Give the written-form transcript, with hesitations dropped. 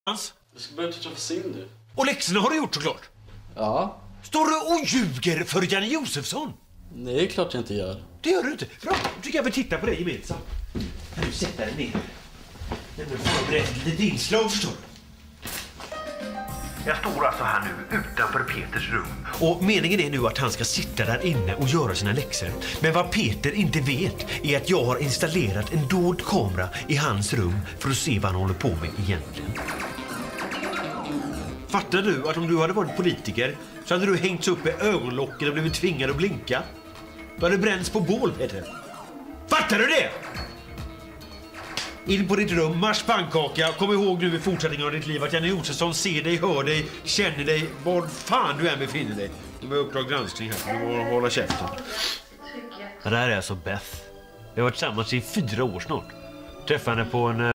Hans? Jag ska börja toucha för Cindy. Och läxorna har du gjort såklart. Ja. Står du och ljuger för Janne Josefsson? Nej, det är klart jag inte gör. Det gör du inte. Bra, då tycker jag vi tittar på det gemensamt. Kan du sätta dig ner? Nu förberett ett litet inslag förstår du. Jag står alltså här nu utanför Peters rum. Och meningen är nu att han ska sitta där inne och göra sina läxor. Men vad Peter inte vet är att jag har installerat en dold kamera i hans rum för att se vad han håller på med egentligen. Fattar du att om du hade varit politiker så hade du hängts upp i ögonlocken och blivit tvingad att blinka? Du hade bränts på bål, Peter. Fattar du det? In på ditt rum, marsch pannkaka. Kom ihåg nu i fortsättningen av ditt liv att Janne Josefsson ser dig, hör dig, känner dig, var fan du än befinner dig. Du har Uppdrag granskning här, du måste hålla käften. Det här är alltså Beth. Vi har varit tillsammans i 4 år snart. Träffade henne på en